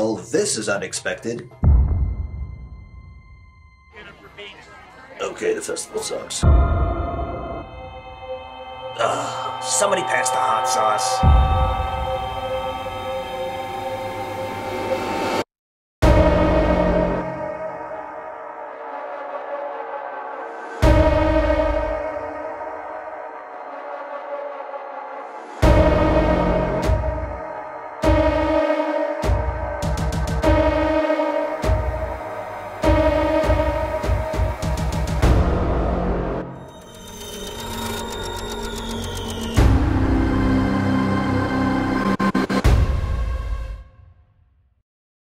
Well, this is unexpected. Okay, the festival sucks. Somebody pass the hot sauce.